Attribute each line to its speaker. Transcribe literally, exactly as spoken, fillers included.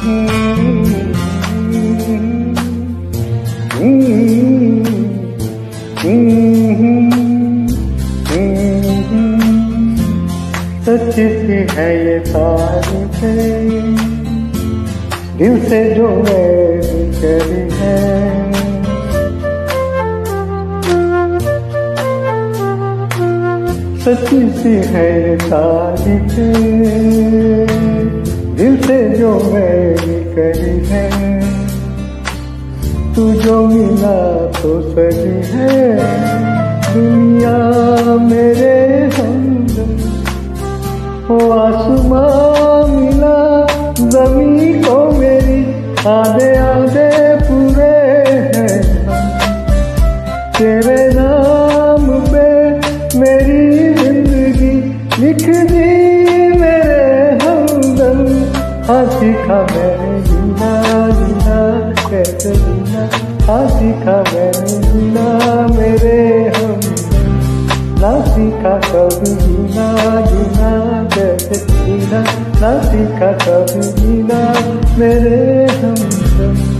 Speaker 1: सच्ची सी है ये तारीफ़ें दिल से जो मैंने करी है। सच्ची सी है ये तारीफ़ें दिल से जो मैंने करी है। तू जो मिला तो सही है दुनिया मेरे हमदम। वो आसमां मिला ज़मीं को मेरी आधे आधे पूरे हैं तेरे नाम पे मेरी जिंदगी लिख दी मेरे हमदम। हाँ सीखा मैंने जीना जीना कैसे जीना। हाँ सीखा मैंने जीना मेरे हमदम। ना सीखा कभी जीना जीना कैसे जीना। ना सीखा कभी जीना मेरे हमदम।